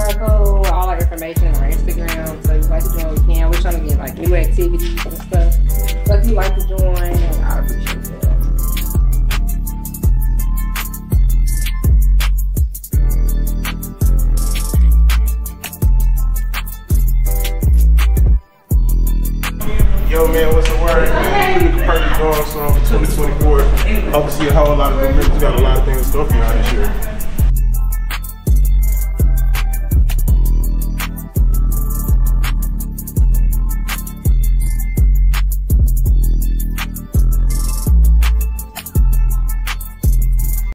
QR code, all our information on our Instagram. So if you'd like to join, we can. We're trying to get like new activities and stuff. So if you'd like to join, I appreciate that. Yo man, what's the word? Man, we purchase Dorms for 2024. Hope to see a whole lot of good members. We got a lot of things in store for y'all this year.